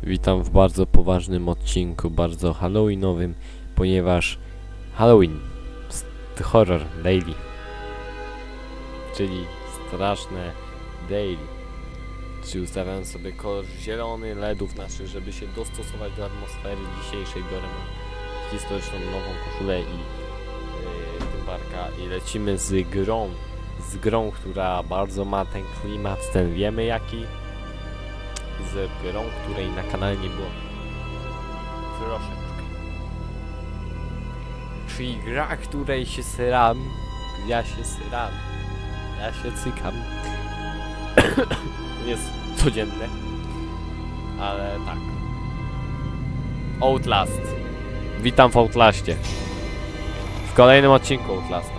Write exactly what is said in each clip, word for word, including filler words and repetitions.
Witam w bardzo poważnym odcinku, bardzo halloweenowym, ponieważ Halloween, horror daily, czyli straszne daily. Czyli ustawiam sobie kolor zielony ledów naszych, żeby się dostosować do atmosfery dzisiejszej. Biorę historyczną nową koszulę i yy, tymbarka i lecimy z grą, z grą, która bardzo ma ten klimat, ten wiemy jaki. Z grą, której na kanale nie było troszeczkę. Czyli gra, której się syram. Ja się syram. Ja się cykam. Jest codzienne. Ale tak. Outlast. Witam w Outlastie. W kolejnym odcinku Outlasta.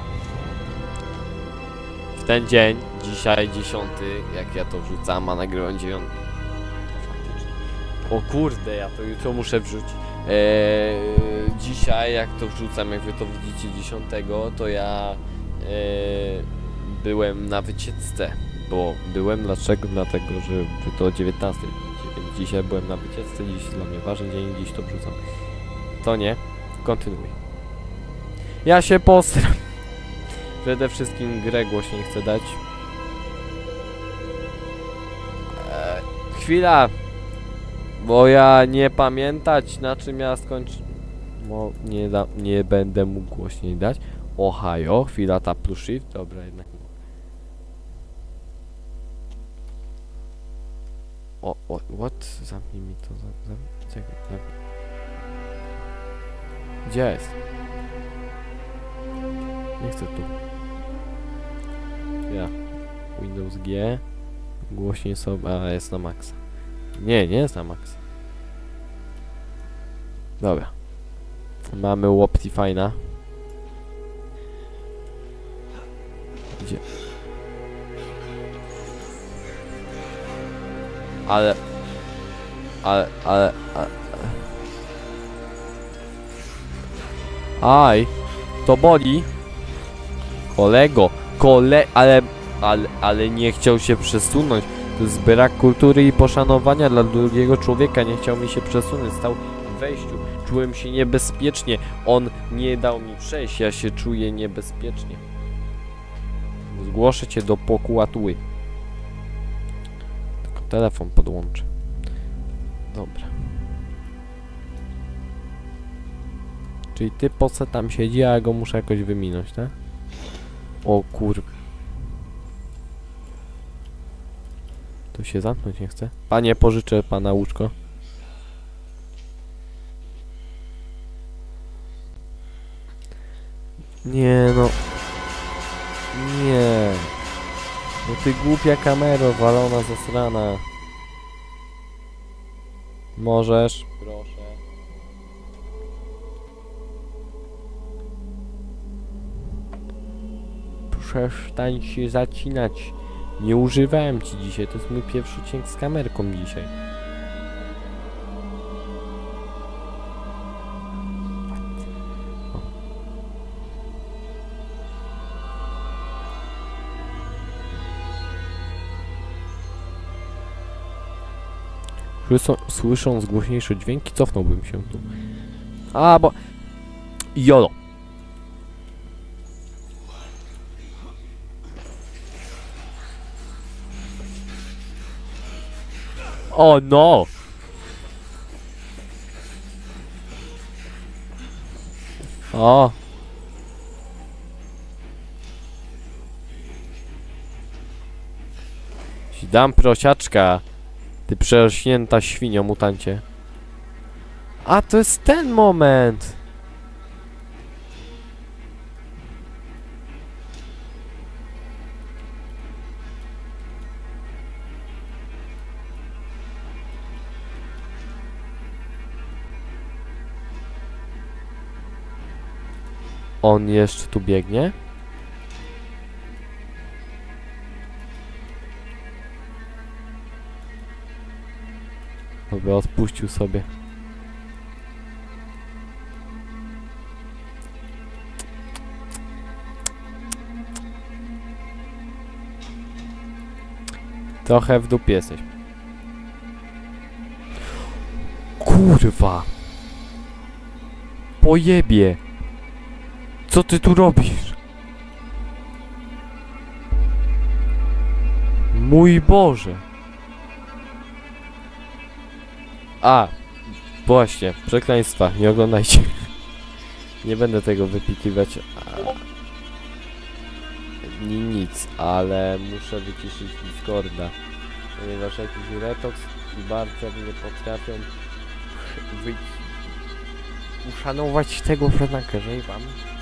W ten dzień, dzisiaj dziesiąty, jak ja to wrzucam, a nagrywam dziewiąty. O kurde, ja to jutro muszę wrzucić. Eee, dzisiaj, jak to wrzucam, jak wy to widzicie dziesiątego, to ja eee, byłem na wycieczce. Bo byłem, dlaczego? Dlatego, że wy to o dziewiętnastej widzicie, więc dzisiaj byłem na wycieczce, dziś dla mnie ważny dzień, dziś to wrzucam. To nie, kontynuuj. Ja się posram. Przede wszystkim grę głośniej chcę dać. Eee, chwila. Bo ja nie pamiętać, na czym ja skończę. No, nie, da, nie będę mógł głośniej dać. Ohio, chwila, ta plus shift. Dobra, jednak. O, o, what? Zamknij mi to. Zam, zam, czekaj, zamknij. Gdzie jest? Nie chcę tu. Ja. Windows G. Głośniej sobie. A, jest na maksa. Nie, nie jest na max. Dobra. Mamy Optifine'a. Gdzie? Ale... Ale... Ale... ale... Aj! To boli! Kolego! Kole... Ale... Ale... Ale nie chciał się przesunąć. To jest brak kultury i poszanowania dla drugiego człowieka. Nie chciał mi się przesunąć. Stał w wejściu. Czułem się niebezpiecznie. On nie dał mi przejść. Ja się czuję niebezpiecznie. Zgłoszę cię do prokuratury. Tylko telefon podłączę. Dobra. Czyli ty po co tam siedzi, a ja go muszę jakoś wyminąć, tak? O kur... Tu się zamknąć nie chce. Panie, pożyczę pana łóżko. Nie no. Nie. No ty głupia kamero, walona zasrana. Możesz? Proszę. Przestań się zacinać. Nie używałem ci dzisiaj, to jest mój pierwszy odcinek z kamerką dzisiaj. Słyszą, słysząc głośniejsze dźwięki, cofnąłbym się tu. A, bo... Jolo! O no! O! Ci dam prosiaczka. Ty przerośnięta świnio, mutancie. A, to jest ten moment! On jeszcze tu biegnie? Dobra, odpuścił sobie. Trochę w dupie jesteś. Kurwa. Pojebie. Co ty tu robisz? Mój Boże. A. Właśnie. Przekleństwa. Nie oglądajcie. Nie będę tego wypikiwać. Ni nic, ale muszę wyciszyć Discorda. Ponieważ jakiś Retox i Barter nie potrafią wy... uszanować tego Franaka, że wam.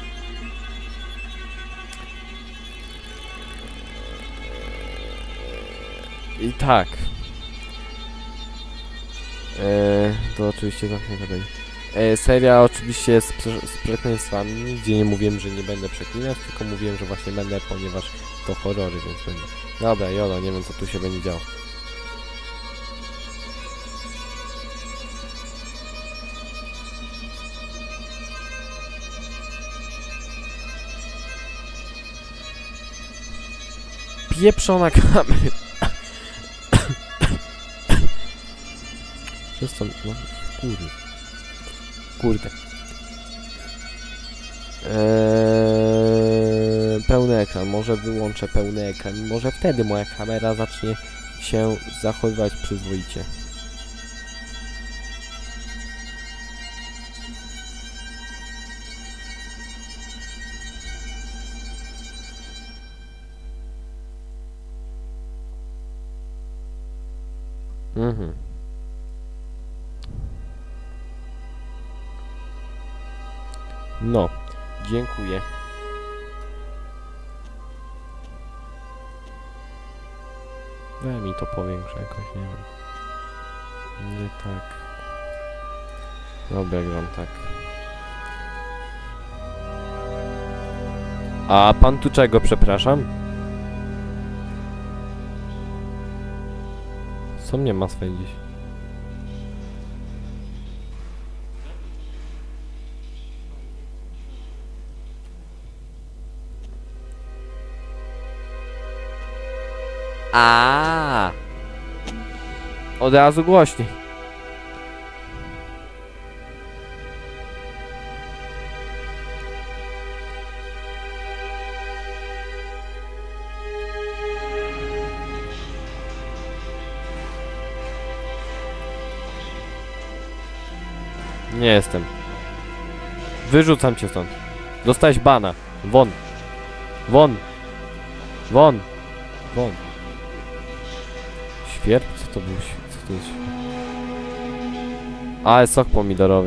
I tak. Eee, to oczywiście zamknę dalej. Eee, seria oczywiście z, z przekleństwami. Nigdzie nie mówiłem, że nie będę przeklinać, tylko mówiłem, że właśnie będę, ponieważ to horrory, więc będę. Dobra, jolo, nie wiem co tu się będzie działo. Pieprzona kamera. Przez co? No, kurde. Kurde. Eee, pełny ekran. Może wyłączę pełny ekran. Może wtedy moja kamera zacznie się zachowywać przyzwoicie. Mhm. No, dziękuję. Daj mi to powiększę jakoś, nie wiem. Nie tak. Dobra, gram tak. A pan tu czego, przepraszam? Co mnie ma swędzić? A, od razu głośniej. Nie jestem. Wyrzucam cię stąd. Dostałeś bana. Won. Won. Won. Won. Świerp? Co to był? Co to jest? A, jest sok pomidorowy.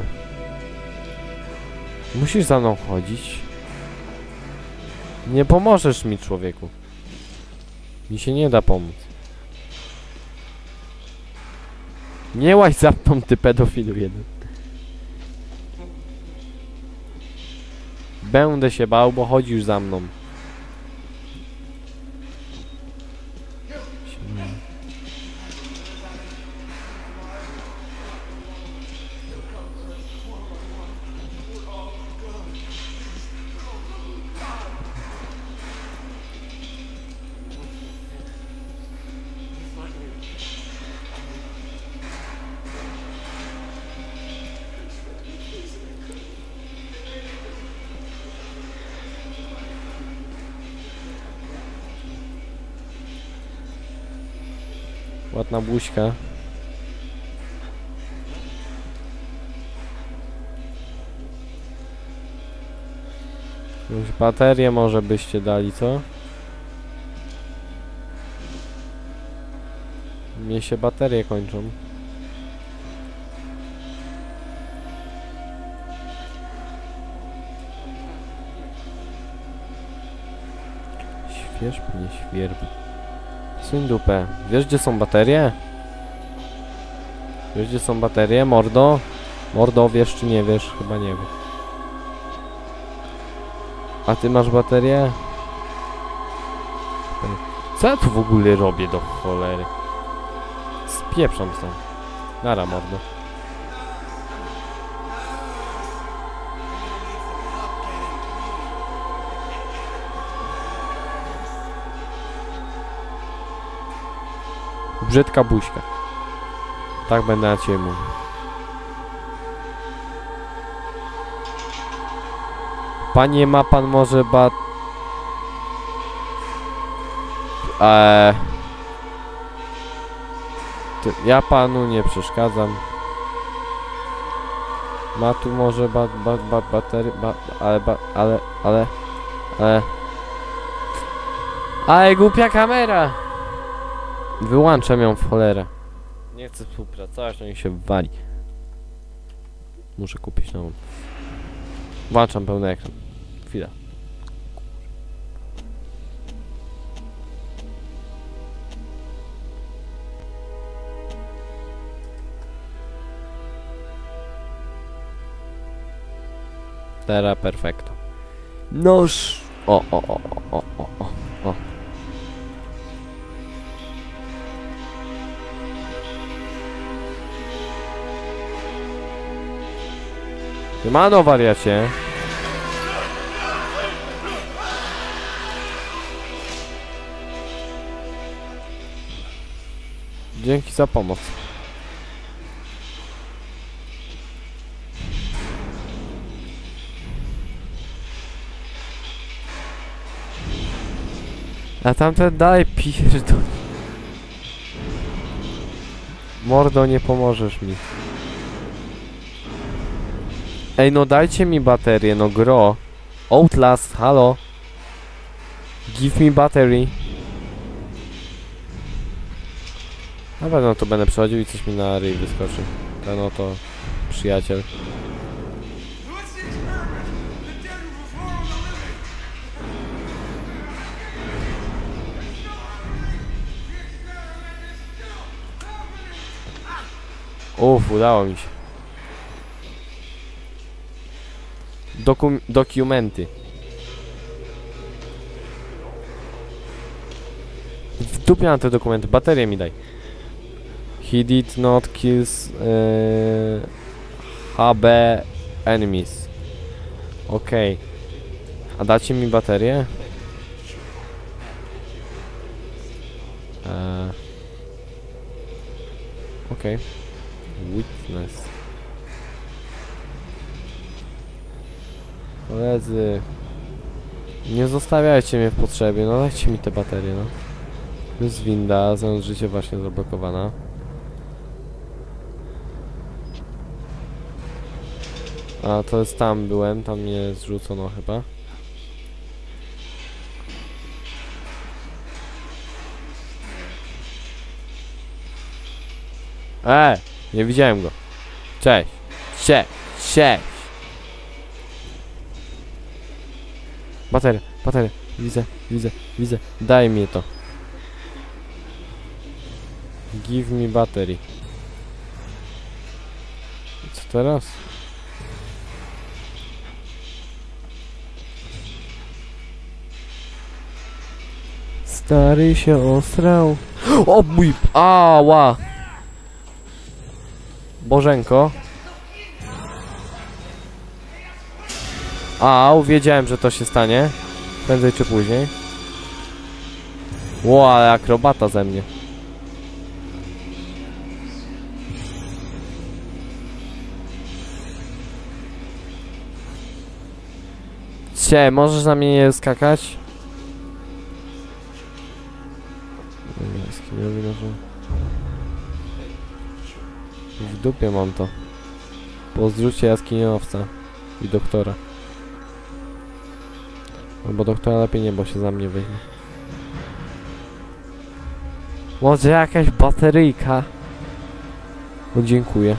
Musisz za mną chodzić. Nie pomożesz mi, człowieku. Mi się nie da pomóc. Nie łaź za mną, ty pedofilu jeden. Będę się bał, bo chodzisz za mną. Ładna buźka. Już baterię może byście dali, co? Mnie się baterie kończą. Świerb, nie świerb. Suń dupę. Wiesz, gdzie są baterie? Wiesz, gdzie są baterie, mordo? Mordo, wiesz czy nie wiesz? Chyba nie wiesz. A ty masz baterię? Co ja tu w ogóle robię do cholery? Spieprzam stąd. Nara, mordo. Brzydka buźka. Tak będę na ciebie mówił. Panie, ma pan może bat... Eee... Ty, ja panu nie przeszkadzam. Ma tu może ba, ba, ba, batery... Ba, ale, ba, ale, ale... Ale... Ale głupia kamera! Wyłączam ją w cholerę. Nie chcę współpracować, no i się wali. Muszę kupić nową. Włączam pełny ekran. Chwila. Teraz perfekto. Noż. O, o, o, o, o, o, o. Siemano, wariacie. Dzięki za pomoc. A tamten dalej pierdol. Mordo, nie pomożesz mi. Ej, no dajcie mi baterię, no gro. Outlast, halo. Give me battery. Na pewno to będę przechodził i coś mi na ryj wyskoczy. Ten oto przyjaciel. Uff, udało mi się. Dokum dokumenty. W dupie na te dokumenty. Baterię mi daj. He did not kills yy, H B enemies. Okej. Okay. A dacie mi baterię? Eee. Okej. Okay. Witness. Koledzy, nie zostawiajcie mnie w potrzebie, no dajcie mi te baterie, no. Jest winda, znając życie właśnie zablokowana. A to jest tam byłem, tam mnie zrzucono chyba. Eee, nie widziałem go. Cześć, cześć, cześć. Bateria, bateria, widzę, widzę, widzę. Daj mi to. Give me battery. Co teraz? Stary się osrał. O mój... Ała! Bożenko. Au, wiedziałem, że to się stanie. Prędzej czy później. Ło, ale akrobata ze mnie. Cie, możesz na mnie nie skakać? Jaskiniowi noże. W dupie mam to. Pozdrówcie jaskiniowca i doktora. Albo doktora lepiej nie, bo się za mnie weźmie. Może jakaś bateryjka? No dziękuję.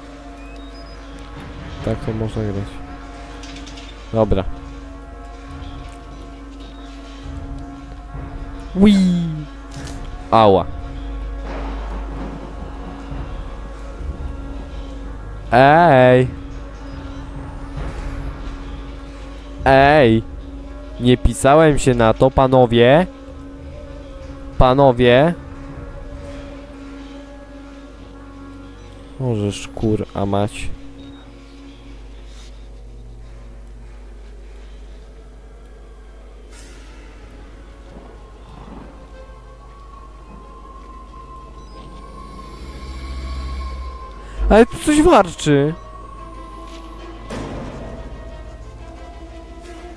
Tak to można grać. Dobra. Wii. Ała. Ej. Ej. Nie pisałem się na to, panowie. Panowie. Może szkur, a mać. Ale tu coś warczy.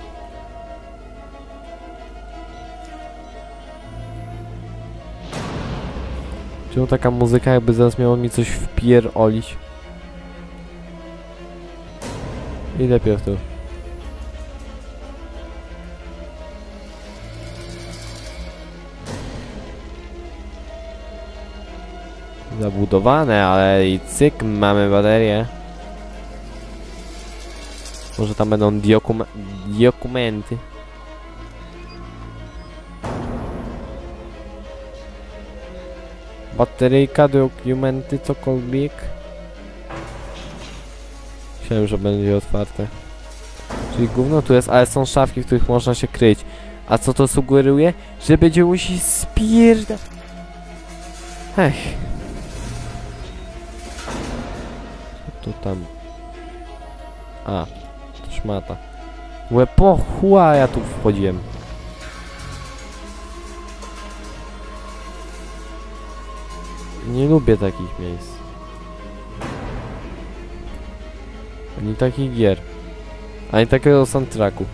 Czemu taka muzyka jakby zaraz miało mi coś wpierolić? I lepiej w to. Zabudowane, ale i cyk, mamy baterię. Może tam będą diokuma dokumenty. Bateryjka, dokumenty, cokolwiek. Myślałem, że będzie otwarte. Czyli gówno tu jest, ale są szafki, w których można się kryć. A co to sugeruje? Że będzie musi spierda... Ech. Co to tam? A, to szmata. Łepochła, ja tu wchodziłem. Nie lubię takich miejsc. Ani takich gier. Ani takiego soundtracku.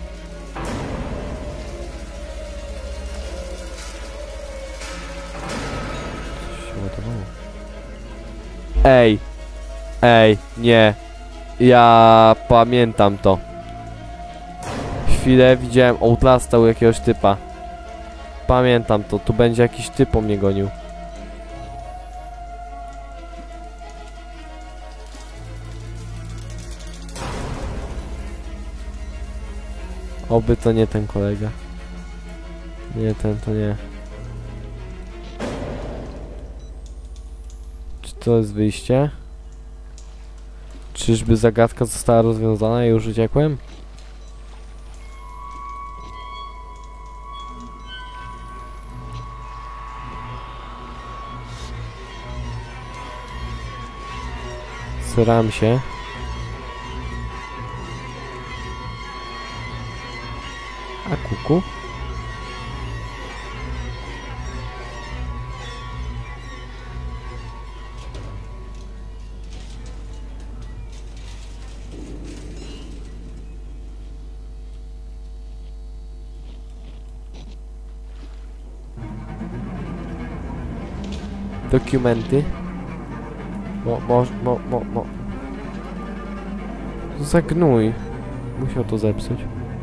Coś się ładowało. Ej! Ej, nie. Ja pamiętam to. Chwilę widziałem Outlasta u jakiegoś typa. Pamiętam to. Tu będzie jakiś typ po mnie gonił. Oby to nie ten kolega. Nie, ten to nie. Czy to jest wyjście? Czyżby zagadka została rozwiązana i już uciekłem? Staram się. A kuku? Dokumenty. Mo, mo, mo, mo, mo. Zagnój. Musiał to zepsuć.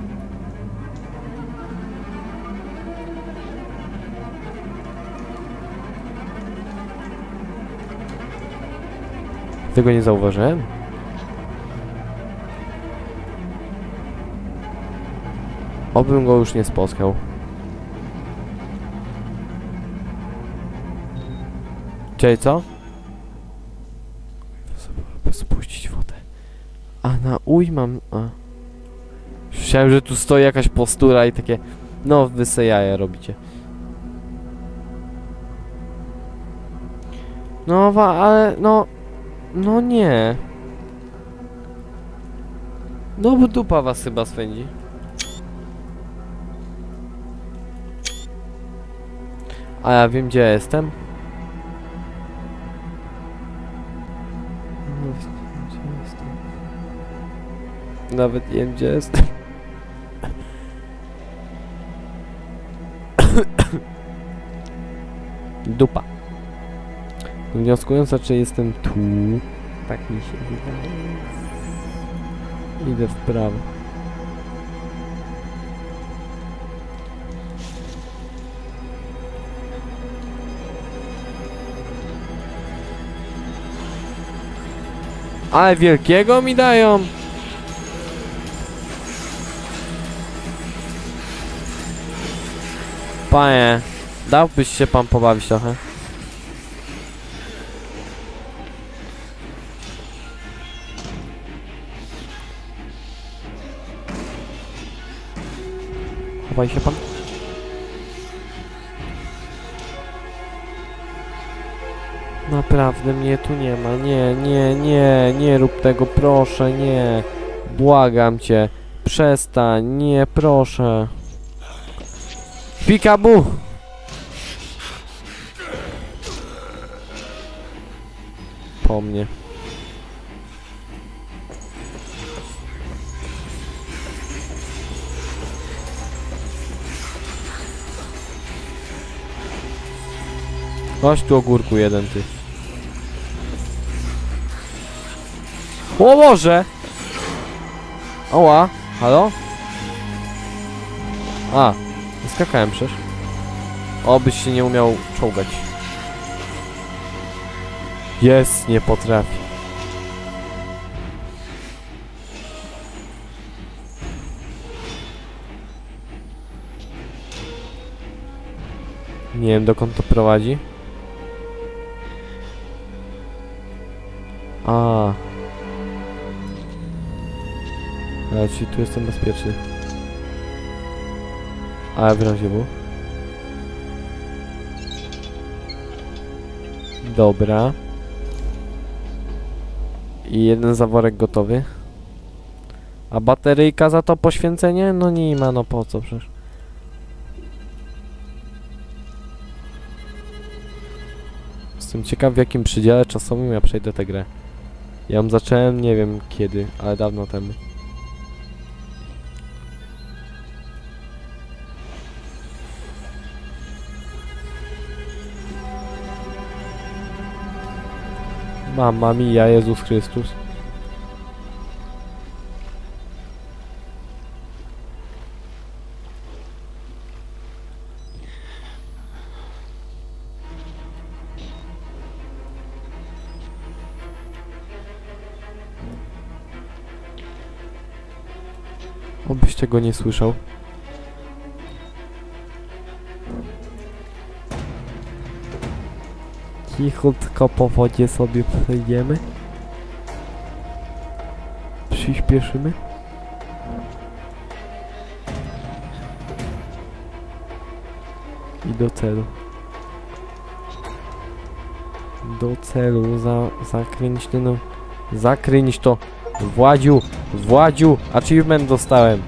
Tego nie zauważyłem? Obym go już nie spotkał. Czyli co? Spuścić wodę. A na uj mam... A. Myślałem, że tu stoi jakaś postura i takie... No, wy se jaja robicie. No, wa, ale no... No nie. No bo dupa was chyba swędzi. A ja wiem, gdzie ja jestem. No, gdzie jestem? Nawet nie wiem, gdzie jestem. Dupa. Wnioskując, czy jestem tu. Tak mi się wydaje. Idę w prawo. Ale wielkiego mi dają. Panie, dałbyś się pan pobawić trochę? Chowaj się pan. Naprawdę mnie tu nie ma. Nie, nie, nie, nie rób tego, proszę, nie. Błagam cię. Przestań, nie, proszę. Pikabu! Po mnie. Chodź tu ogórku jeden, ty. O Boże! Oła, halo? A, skakałem przecież. Obyś się nie umiał czołgać. Jest, nie potrafi. Nie wiem, dokąd to prowadzi. A. Ale czyli tu jestem bezpieczny. A w razie był. Dobra. I jeden zaworek gotowy. A bateryjka za to poświęcenie? No nie ma, no po co przecież. Jestem ciekaw, w jakim przedziale czasowym ja przejdę tę grę. Ja ją zacząłem, nie wiem kiedy, ale dawno temu. Mamma mia, Jezus Chrystus. Obyś tego nie słyszał. Cichutko po wodzie sobie przejdziemy. Przyspieszymy. I do celu. Do celu. Za, zakręć to no. Zakręć to. Władziu. Władziu. Achievement dostałem.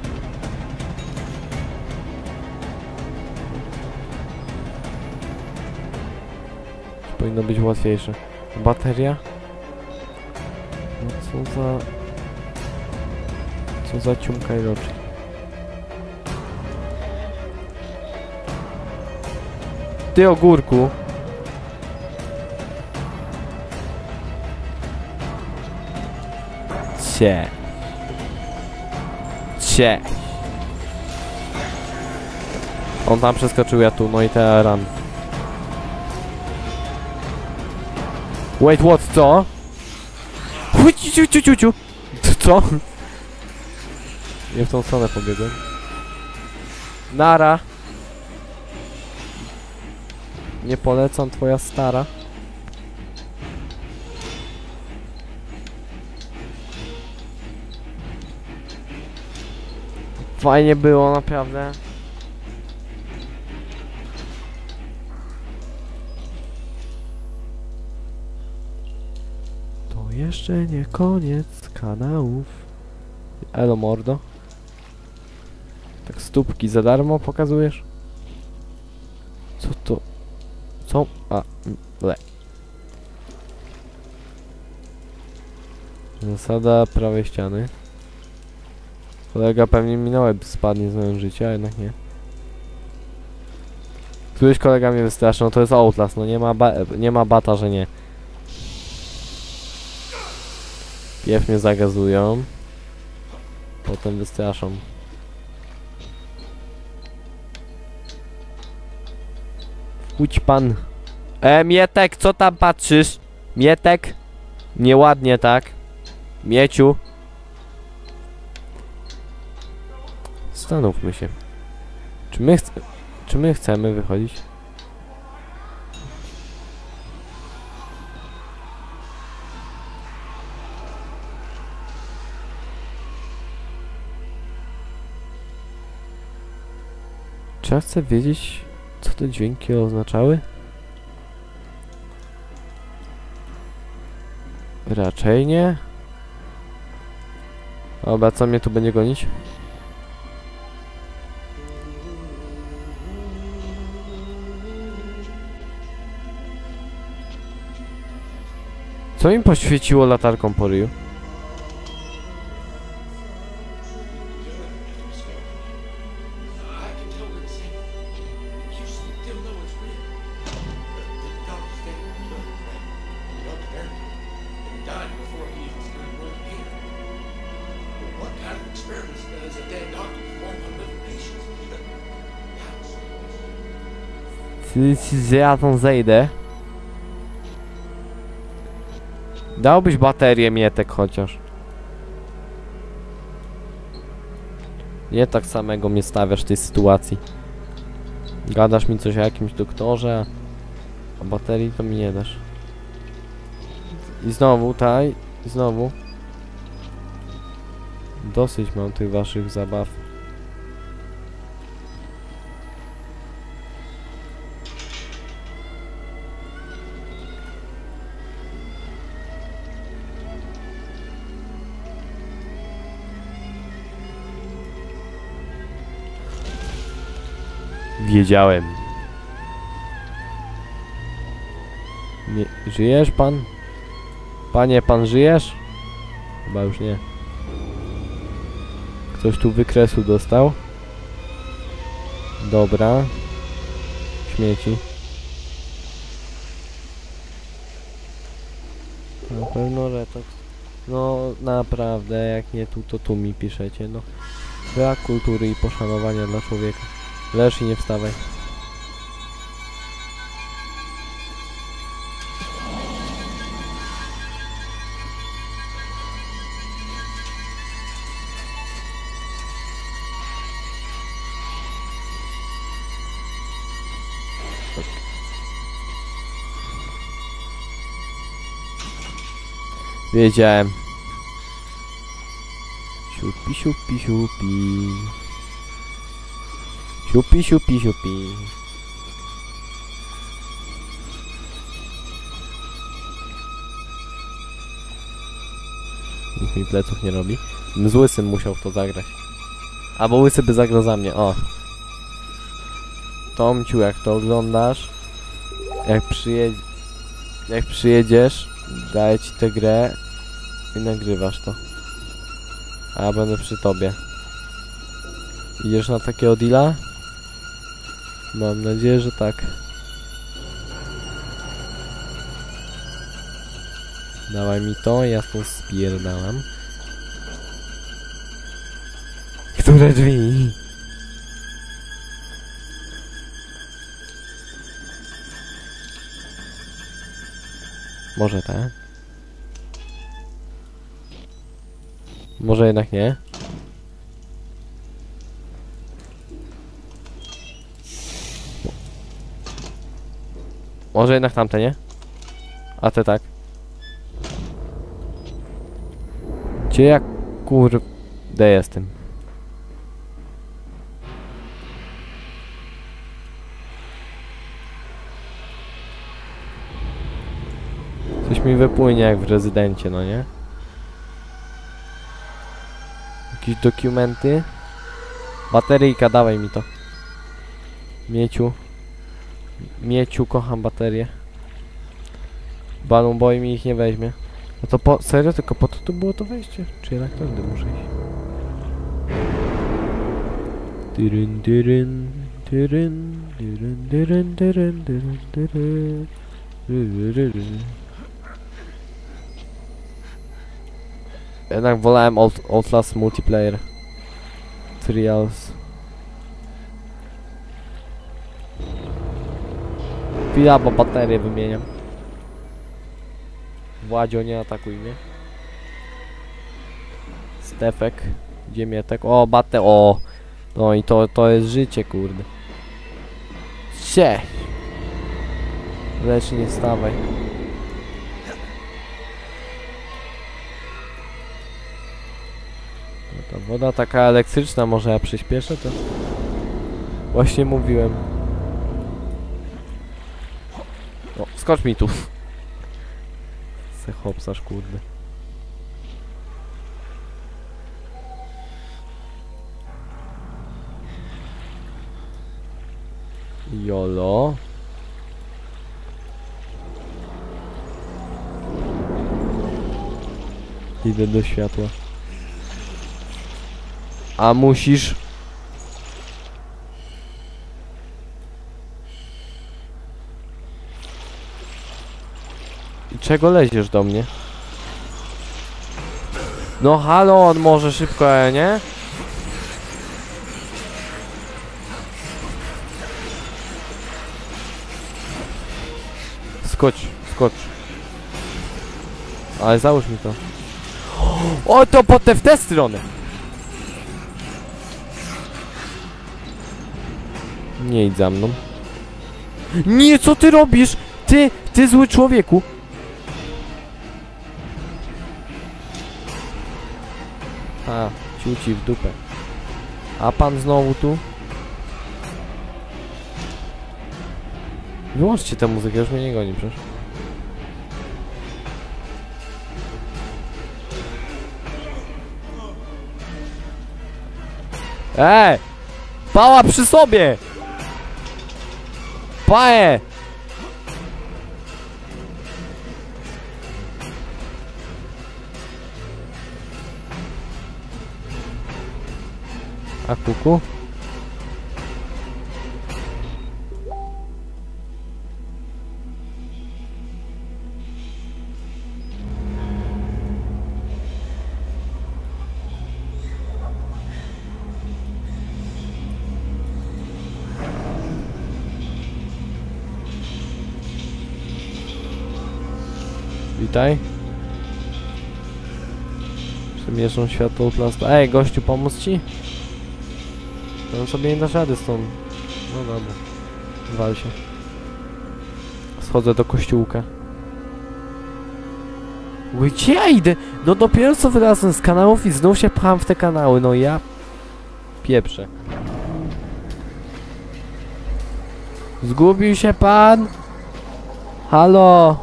Powinno być łatwiejsze. Bateria? No co za... Co za ciumka i roczki. Ty ogórku! Cie. Cie. On tam przeskoczył, ja tu, no i teraz run. Wait, what? Co? Ciu, ciu, ciu, ciu. Co? Nie w tą stronę pobiegłem. Nara. Nie polecam, twoja stara. Fajnie było, naprawdę. To jeszcze nie koniec kanałów. Elo mordo. Tak stópki za darmo pokazujesz? Co to? Co? A, le. Zasada prawej ściany. Kolega pewnie minąłem, spadnie z mojego życia, a jednak nie. Któryś kolega mnie wystraszył, no to jest Outlast, no nie ma, ba nie ma bata, że nie. Pierw mnie zagazują. Potem wystraszą. Wchódź pan. E, Mietek, co tam patrzysz? Mietek? Nieładnie, tak? Mieciu. Zastanówmy się. Czy my, chce czy my chcemy wychodzić? Czy ja chcę wiedzieć, co te dźwięki oznaczały? Raczej nie. Dobra, co mnie tu będzie gonić? Co mi poświeciło latarką po ryju? Czy ja tam zejdę? Dałbyś baterię Mietek chociaż. Nie tak samego mnie stawiasz w tej sytuacji. Gadasz mi coś o jakimś doktorze, a baterii to mi nie dasz. I znowu, taj, i znowu. Dosyć mam tych waszych zabaw. Wiedziałem. Nie, żyjesz pan? Panie, pan żyjesz? Chyba już nie. Ktoś tu wykresu dostał. Dobra. Śmieci. Na pewno retoks. No naprawdę, jak nie tu, to tu mi piszecie, no. Brak kultury i poszanowania dla człowieka. Leż i nie wstawaj. Wiedziałem. Siupi, siupi, siupi. Siupi, siupi, siupi. Nikt mi pleców nie robi. Z Łysym musiał w to zagrać. Albo Łysy by zagrał za mnie, o. Tomciu, jak to oglądasz, jak przyjedzie, jak przyjedziesz, daję ci tę grę i nagrywasz to. A ja będę przy tobie. Idziesz na takiego deala? Mam nadzieję, że tak. Dawaj mi to, ja stąd spierdalam. Które drzwi? Może tak? Może jednak nie? Może jednak tamte, nie? A te tak. Gdzie ja kurde jestem? Coś mi wypłynie jak w Rezydencie, no nie? Jakieś dokumenty? Bateryjka, dawaj mi to. Mieciu. Mieciu, kocham baterię. Balloon Boy mi ich nie weźmie. No to po... Serio? Tylko po to tu było to wejście? Czy jednak tędy muszę iść? Dyryn, dyryn, dyryn, dyryn, dyryn, dyryn, dyryn, dyryn, dyryn. Jednak wolałem Old, Outlast Multiplayer. Trials. Chwila, bo baterię wymieniam. Władzio, nie atakuj mnie. Stefek. Gdzie Mietek? O, batę, o! No i to, to jest życie, kurde. Cześć! Lecz nie wstawaj. No ta woda taka elektryczna, może ja przyspieszę to? Właśnie mówiłem. O, skocz mi tu. Se hopsasz, kurde. Jolo. Idę do światła. A musisz... I czego leziesz do mnie? No halo, on może szybko, nie? skocz, skocz. Ale załóż mi to. O, to potem w tę stronę. Nie idź za mną. Nie, co ty robisz? Ty, ty zły człowieku. A, ciuci w dupę. A pan znowu tu? Wyłączcie tę muzykę, już mnie nie goni przecież. Ej! Pała przy sobie! Paje! A kuku? Witaj. Przemieszczą światło plasta. Ej, gościu, pomóc ci? No sobie nie dasz rady stąd. No dobra. Wal się. Schodzę do kościółka. Ły, gdzie ja idę? No dopiero co wylazłem z kanałów i znów się pcham w te kanały. No ja... pieprzę. Zgubił się pan? Halo?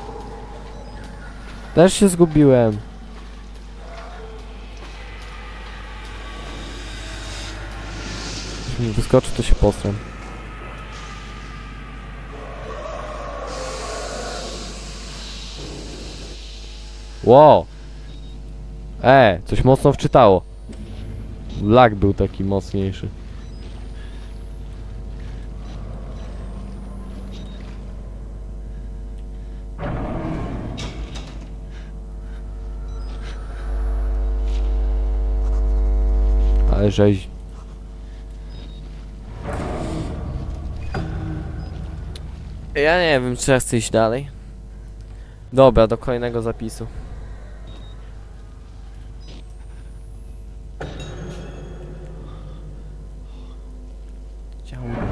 Też się zgubiłem. Jeśli mi wyskoczy, to się postram. Wow! E, coś mocno wczytało. Lag był taki mocniejszy. Ale rzeź. Ja nie wiem, czy ja chcę iść dalej. Dobra, do kolejnego zapisu. Chciałbym...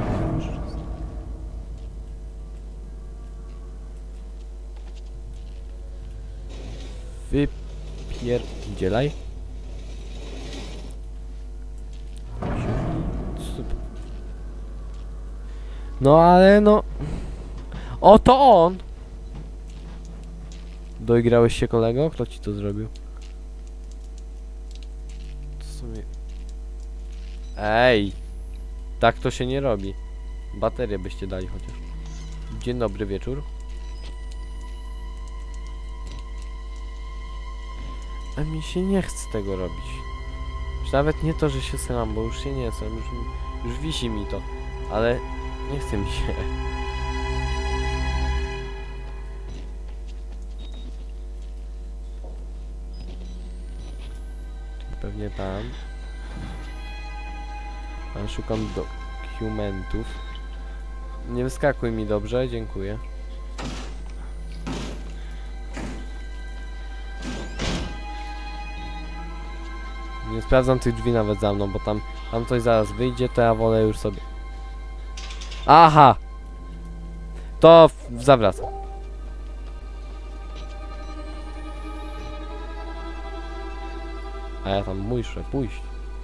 Wypierdzielaj. No ale no... Oto on! Doigrałeś się, kolego? Kto ci to zrobił? To sobie... Ej! Tak to się nie robi. Baterię byście dali chociaż. Dzień dobry wieczór. A mi się nie chce tego robić. Już nawet nie to, że się sram, bo już się nie sam, już, już wisi mi to. Ale nie chce mi się. Pewnie tam. A szukam dokumentów. Nie wyskakuj mi, dobrze? Dziękuję. Nie sprawdzam tych drzwi nawet za mną, bo tam, tam coś zaraz wyjdzie, to ja wolę już sobie... Aha! To zawracam. A ja tam muszę pójść.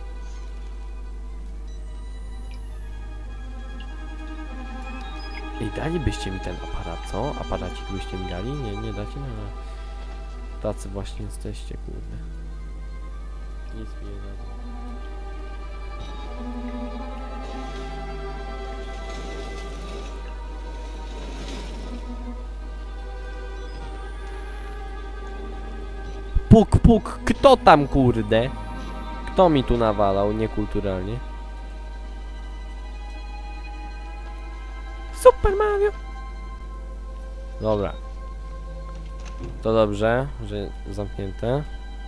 I dalibyście mi ten aparat, co? Aparacik byście mi dali? Nie, nie dacie? No, tacy właśnie jesteście, kurde. Nic mi nie da. Puk, puk, kto tam, kurde? Kto mi tu nawalał niekulturalnie? Super Mario! Dobra. To dobrze, że zamknięte.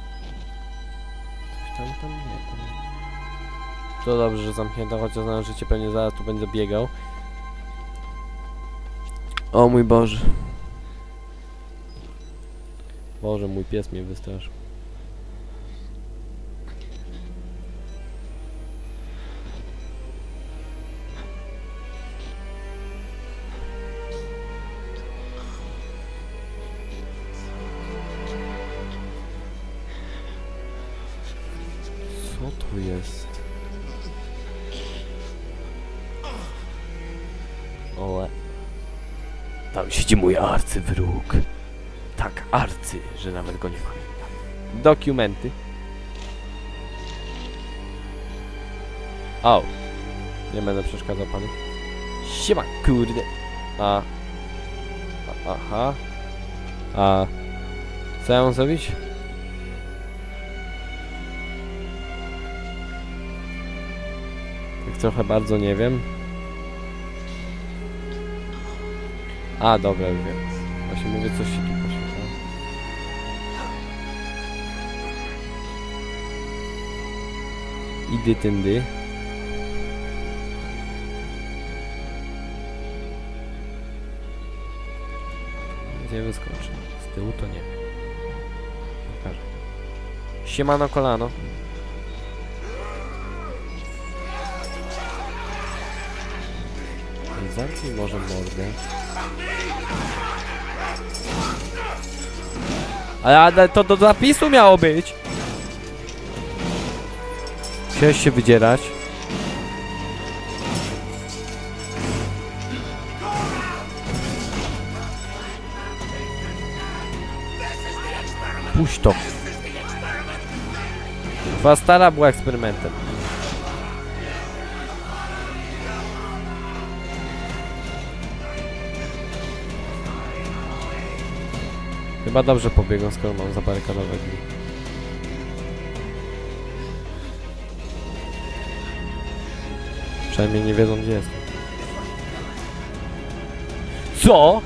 Coś tam, tam, nie, tam. To dobrze, że zamknięte, chociaż znam życie, pewnie zaraz tu będę biegał. O mój Boże. Boże, mój pies mnie wystraszył. Co to jest? Ole. Tam siedzi mój arcywróg. Tak, arcy, że nawet go nie pamiętam. Dokumenty. O. Nie będę przeszkadzał panu. Siema, kurde. A. A aha. A. Co ja mam zrobić? Tak trochę bardzo nie wiem. A, dobra, już wiem. Właśnie mówię, coś się tu poświęca. Idy tyndy. Gdzie wyskoczy? Z tyłu to nie wiem. Pokażę. Siemano kolano. Zamknij może mordę. Ale to do zapisu miało być. Chciałeś się wydzierać? Puść to. Twoja stara była eksperymentem. Chyba dobrze pobiegłem, skoro mam zabarykadowe drzwi. Przynajmniej nie wiedzą, gdzie jest. Co?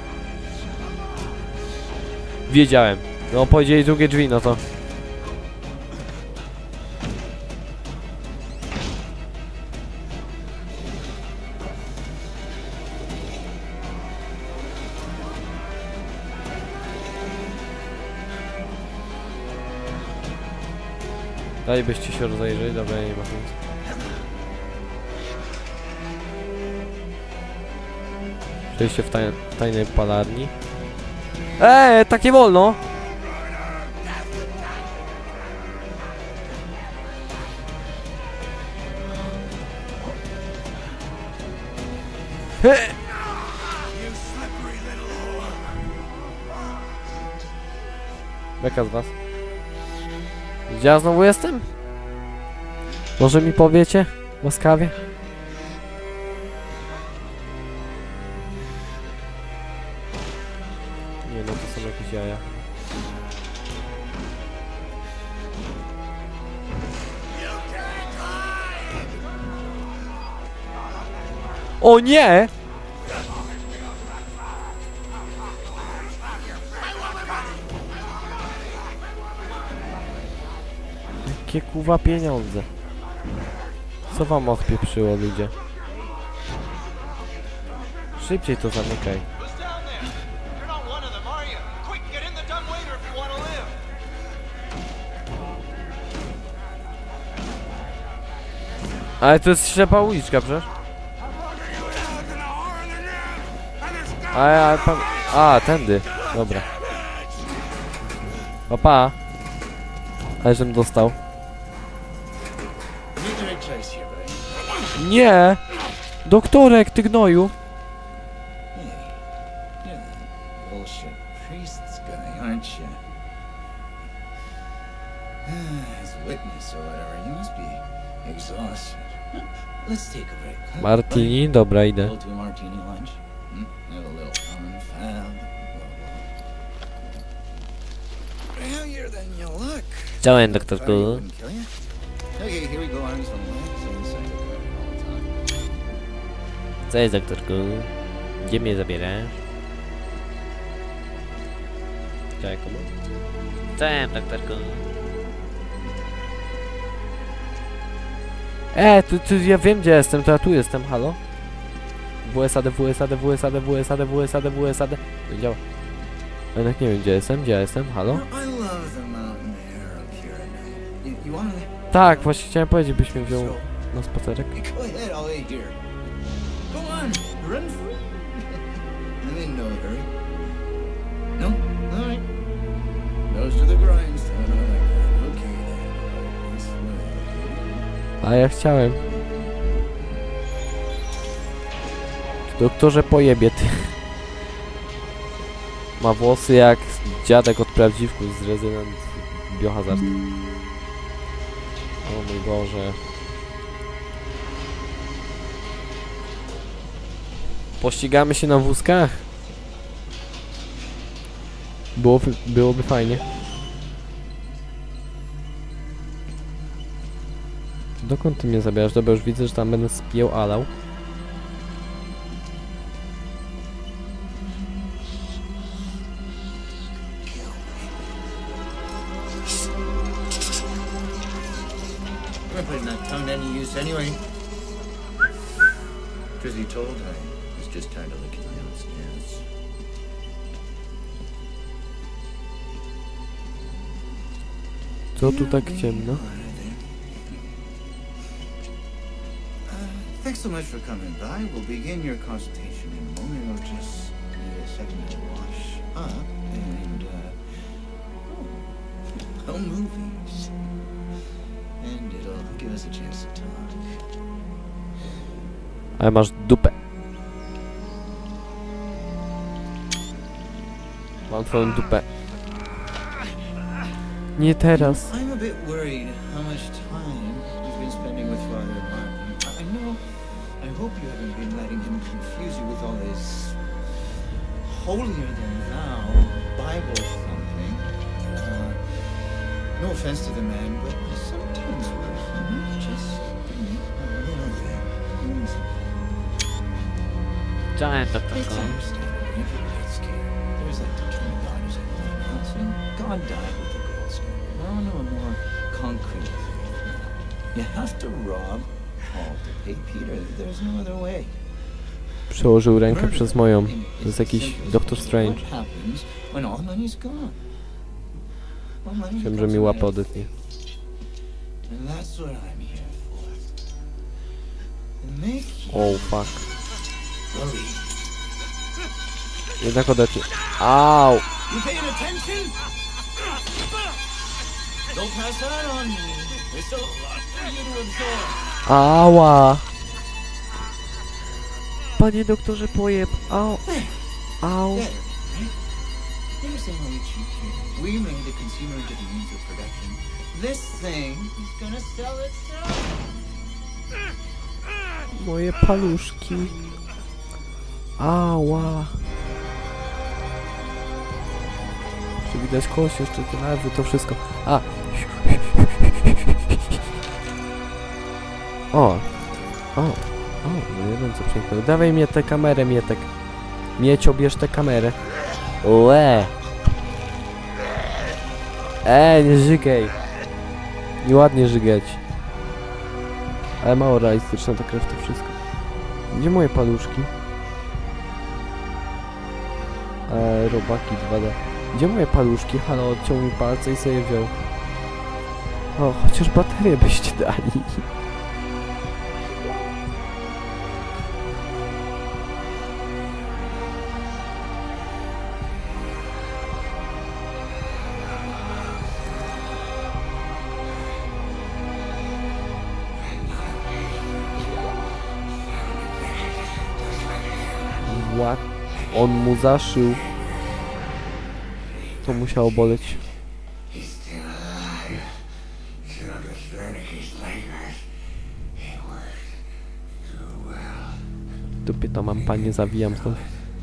Wiedziałem. No powiedzieli drugie drzwi, no to... Daj byście się rozejrzeli, dobra, ja nie ma nic. Przejście w taj tajnej palarni. Eee, tak nie wolno! He! Beka z was. Gdzie ja znowu jestem? Może mi powiecie? Łaskawie? Nie no, to są jakieś jaja. O nie! Jakie kuwa pieniądze? Co wam odpieprzyło, ludzie? Szybciej to zamykaj. Ale to jest ślepa uliczka przecież. A ja pan... A, tędy. Dobra. Papa. Ale żem dostał. Nie! Doktorek, ty gnoju! Martini? Dobra, idę. Chciałem, doktorku. Co jest, doktorku? Gdzie mnie zabierasz? Czekaj, komu? Chciałem, doktorku. E, tu, tu, ja wiem, gdzie jestem, to ja tu jestem, halo? W S A D, W S A D, W S A D, W S A D, W S A D, W S A D, W S A D. To działa. Jednak nie wiem, gdzie jestem, gdzie jestem, halo? I love the mountain air up here at night. You, you wanna... Tak, właśnie chciałem powiedzieć, byś mnie wziął na spacerek. Go ahead, I'll wait here. Go on, run free. I'm in no hurry. No? All right. Nose to the grindstone. I like that. Okay then. This way. A ja chciałem. Doktorze pojebie ty. Ma włosy jak dziadek od prawdziwków z Resident Biohazard. O mój Boże. Pościgamy się na wózkach? Byłoby, byłoby fajnie. Dokąd ty mnie zabierasz? Dobra, już widzę, że tam będę spiał alał. I'm putting that tongue to any use anyway. Truth be told, I was just tired of licking my own stairs. Co tu tak ciemno? Thanks so much for coming by. We'll begin your consultation in a moment. I'll just need a second to wash up and, uh... oh, movies. And it'll give us a chance to talk. Ale masz dupę. Mam twoją dupę. Nie teraz. I'm a bit worried how much time you've been spending with Father Martin. I know, I hope you haven't been letting him confuse you with all this holier than thou Bible thumping. Uh, no offense to the man, but I sometimes worry he might just be a little bit easy. Giant It's understandable. You get right scared. There's that determined God who's at my house, and God died with the gold standard. Now to a more concrete faith. You have to rob Paul to pay Peter. There's no other way. Przełożył rękę przez moją. To jest jakiś Doctor Strange. What happens when all money's gone? Well, money Wiem, że becomes mi łapę an odetnie. And that's what I'm here for. To make you Oh fuck. believe. Jednak odetnie. Au! You paying attention? Don't pass that on me. There's a lot for you to absorb. Ała! Panie doktorze pojeb. Au! Au! Better, right? You understand how we cheat here? We made the consumer into the means of production. This thing is gonna sell itself. Moje paluszki. Ała! Czy widać kość, jeszcze te nerwy, to wszystko. A! O! O! O! No jeden co pięknego. Dawaj mnie tę kamerę, Mietek. Miecio, bierz tę kamerę. Łe! Ej, nie żygaj! Nieładnie żygać. Ale mało realistyczna ta krew, to wszystko. Gdzie moje paluszki? Eee, robaki dwa D. Gdzie moje paluszki? Halo, odciął mi palce i sobie wziął. O, chociaż baterię byście dali. What? On mu zaszył. To musiało boleć. W dupie to mam, panie, zawijam stąd.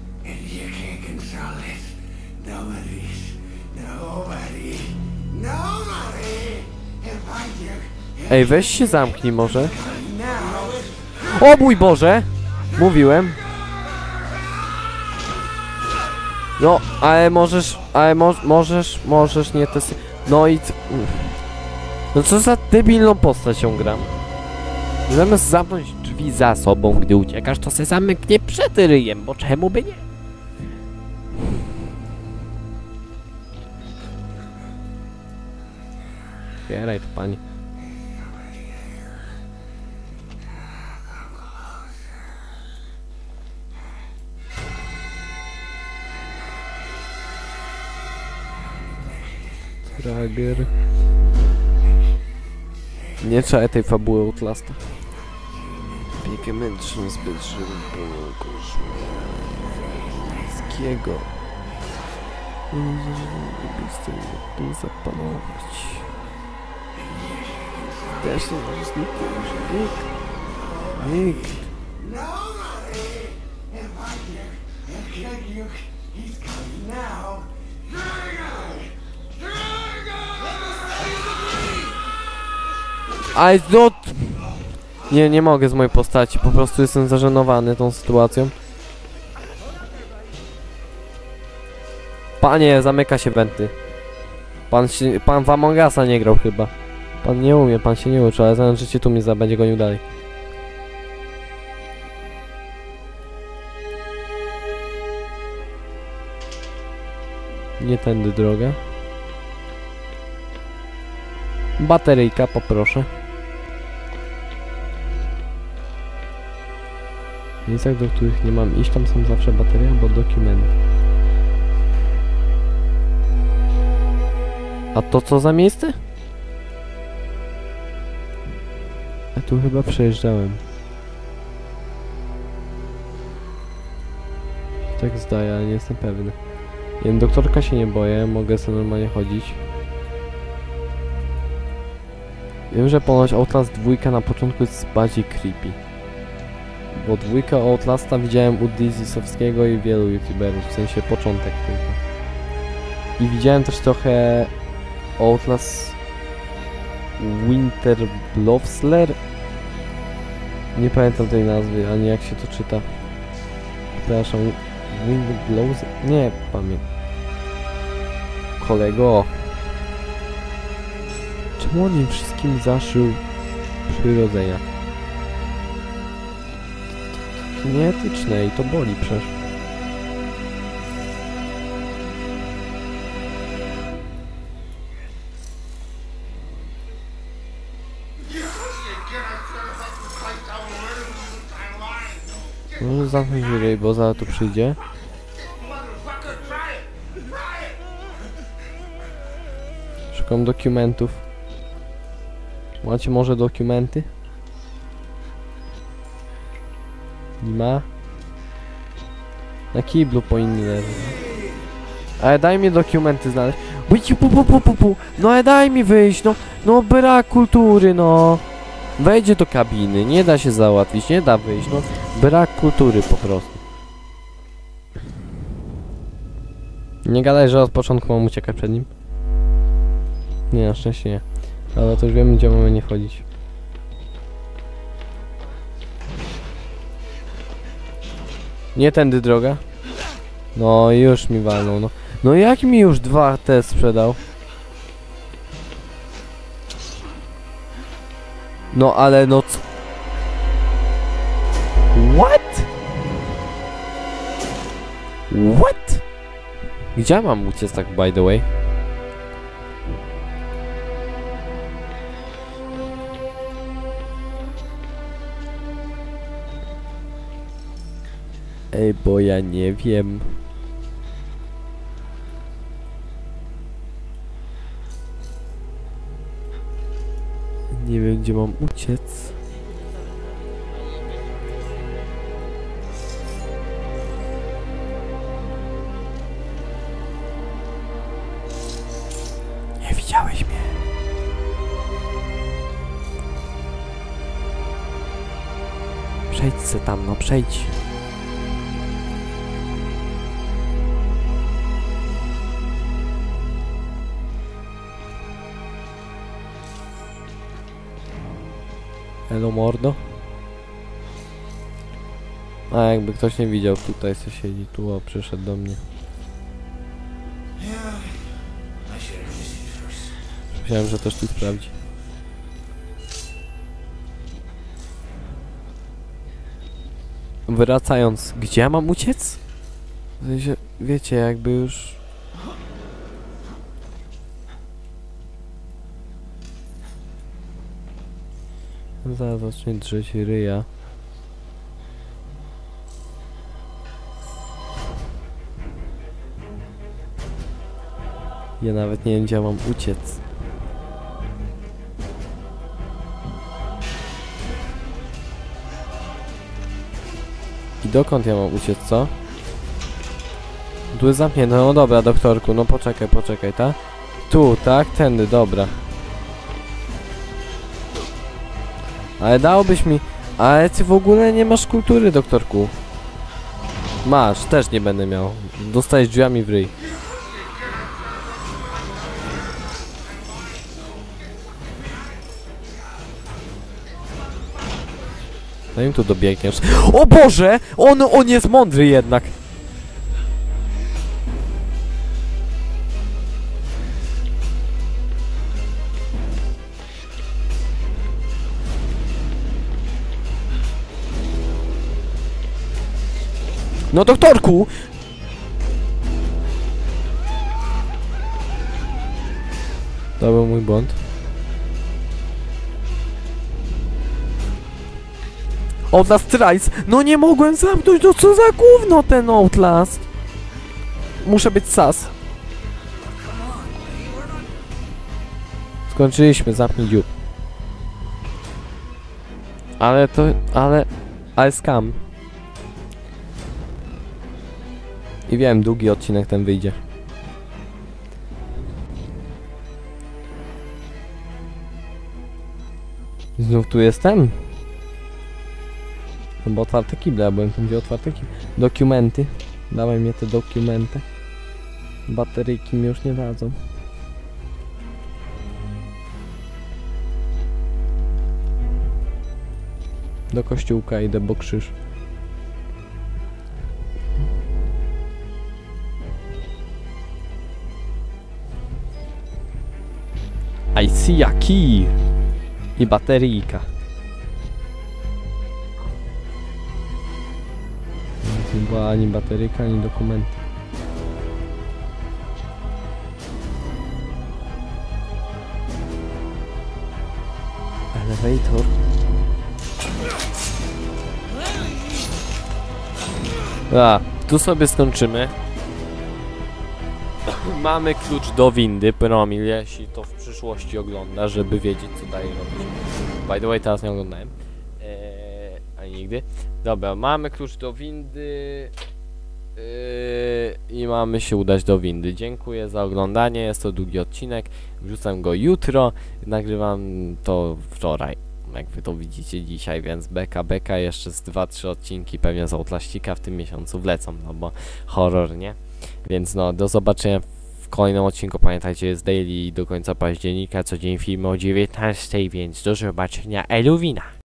Ej, weź się zamknij może. O mój Boże! Mówiłem. No, ale możesz, ale mo możesz, możesz nie te... No i... No co za debilną postać ją gram. Zamiast zamknąć drzwi za sobą, gdy uciekasz, to se zamyknie przed ryjem, bo czemu by nie? Otwieraj to, pani. Trager. Nie trzeba tej fabuły Outlasta. Opiekę męczną zbyt żywym pełną koszmarskiego. Chcę tu zapanować. Też nie możesz nikt, nikt, nikt. I not... Nie, nie mogę z mojej postaci, po prostu jestem zażenowany tą sytuacją. Panie, zamyka się wenty. Pan się, pan w Among Usa nie grał chyba. Pan nie umie, pan się nie uczy, ale zaraz życie tu mnie za będzie gonił dalej. Nie tędy droga. Bateryjka, poproszę. W miejscach, do których nie mam iść, tam są zawsze baterie albo dokumenty. A to co za miejsce? Ja tu chyba przejeżdżałem. Tak zdaje, ale nie jestem pewny. Nie wiem, doktorka się nie boję, mogę sobie normalnie chodzić. Wiem, że ponoć Outlast dwa na początku jest bardziej creepy. Bo dwójkę Outlasta widziałem u Dizzy-sowskiego i wielu youtuberów, w sensie początek tylko. I widziałem też trochę Outlast Winter Blovesler. Nie pamiętam tej nazwy, ani jak się to czyta. Przepraszam, Winter Blows... Nie pamiętam. Kolego. Czemu on im wszystkim zaszył przyrodzenia? To nieetyczne i to boli przecież. Może zamknąć ryj, bo zaraz tu przyjdzie. Szukam dokumentów. Macie może dokumenty? Nie ma? Na kiblu powinny leżeć. Ale daj mi dokumenty znaleźć. Pu, pu, pu, pu, pu, pu. No ale daj mi wyjść, no. No brak kultury, no. Wejdzie do kabiny, nie da się załatwić, nie da wyjść, no. Brak kultury po prostu. Nie gadaj, że od początku mam uciekać przed nim. Nie, na szczęście nie. Ale to już wiemy, gdzie mamy nie wchodzić. Nie tędy droga. No już mi walnął, no. No jak mi już dwa te sprzedał? No ale no co? What? What? Gdzie ja mam uciec tak by the way? Ej, bo ja nie wiem. Nie wiem, gdzie mam uciec. Nie widziałeś mnie. Przejdź se tam, no przejdź. Hello mordo. A jakby ktoś nie widział, tutaj co siedzi, tu o, przyszedł do mnie. Myślałem, że też tu sprawdzi. Wracając, gdzie ja mam uciec? W sensie, wiecie, jakby już... Zaraz zacznie drzeć ryja. Ja nawet nie wiem, gdzie mam uciec. I dokąd ja mam uciec, co? Tu jest zamknięte, no dobra, doktorku, no poczekaj, poczekaj, tak? Tu, tak? Tędy, dobra. Ale dałobyś mi... Ale ty w ogóle nie masz kultury, doktorku. Masz, też nie będę miał. Dostajesz drzwiami w ryj. Zanim tu dobiegniesz... O Boże! On, on jest mądry jednak! No doktorku! To był mój błąd. Outlast Rise! No nie mogłem zamknąć, no co za gówno ten Outlast! Muszę być sas. Skończyliśmy, zamknij dziób. Ale to... ale... ale skam. I wiem, długi odcinek ten wyjdzie. Znów tu jestem? No bo otwarte kible, ja byłem tam, gdzie otwarte kible. Dokumenty. Dawaj mnie te dokumenty. Bateryjki mi już nie dadzą. Do kościółka idę, bo krzyż. I see a key. I bateryjka. Nie była ani bateryjka, ani dokumenty. Elevator. A, tu sobie skończymy. Mamy klucz do windy, promil, jeśli to w przyszłości ogląda, żeby wiedzieć, co dalej robić. By the way, teraz nie oglądałem. Eee, ani nigdy. Dobra, mamy klucz do windy. Eee, I mamy się udać do windy. Dziękuję za oglądanie, jest to długi odcinek. Wrzucam go jutro. Nagrywam to wczoraj, jak wy to widzicie dzisiaj, więc beka, beka. Jeszcze z dwa trzy odcinki pewnie z Outlastika w tym miesiącu wlecą, no bo horror, nie? Więc no, do zobaczenia w kolejnym odcinku. Pamiętajcie, jest daily do końca października, co dzień filmy o dziewiętnastej, więc do zobaczenia, eluwina!